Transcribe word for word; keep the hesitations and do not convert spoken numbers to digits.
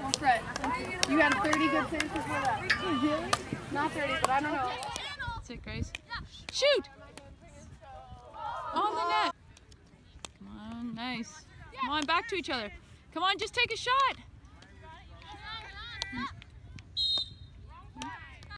Don't fret. You had thirty good saves before that. Really? Not thirty, but I don't know. That's it, Grace. Shoot! On the net. Come on, nice. Come on, back to each other. Come on, just take a shot.